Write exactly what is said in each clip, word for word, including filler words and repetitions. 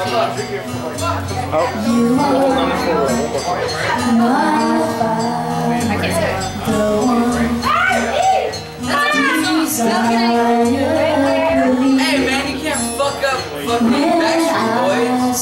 Hey man, you can't fuck up fucking Backstreet Boys.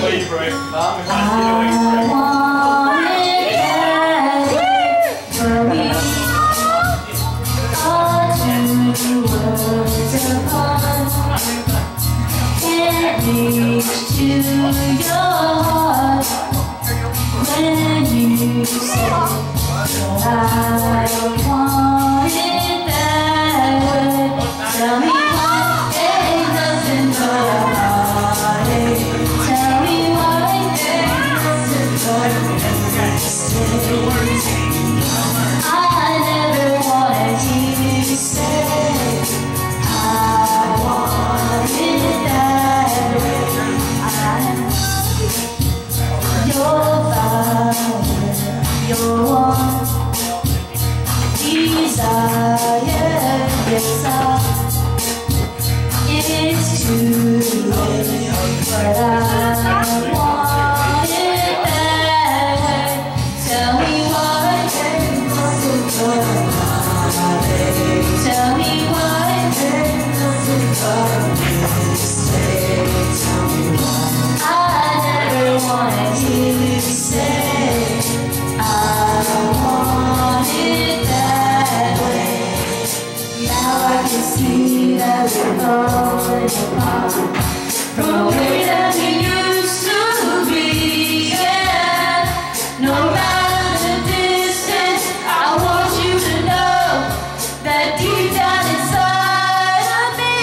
It's too late, but I want it that way. Tell me why there's nothing but Tell me why there's nothing but mistake. Tell me why I never wanted to say I want it that way. Now I can see that we're falling apart from the way that we used to be. Yeah. No matter the distance, I want you to know that deep down inside of me,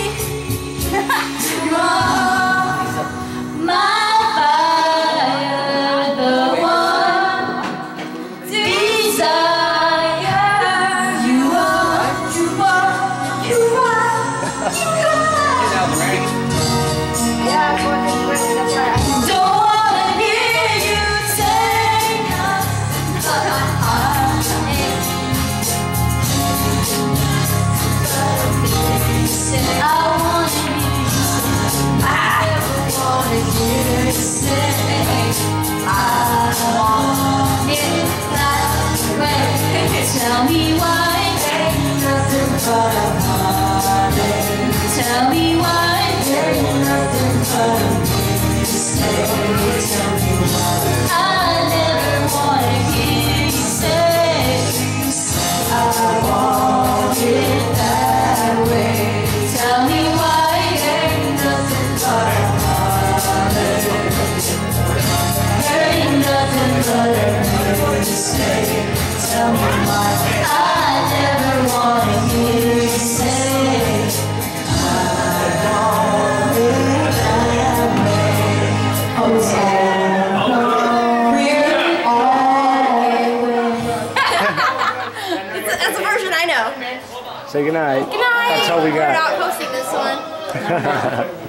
you are my fire, the one desire. You are, you are, you are, you are. Don't wanna hear you say no. I wanna hear you say I want it that way. Tell me why ain't nothing but a heartache. Tell me why ain't nothing but a mistake. Tell me why I never wanna hear you say I want it that way. Tell me why ain't nothing but a heartache. Ain't nothing but a mistake. Tell me why I never wanna hear you say I want it that way. Oh, we're always. That's a version I know. Say goodnight. Good night. That's all we got. We're not posting this one.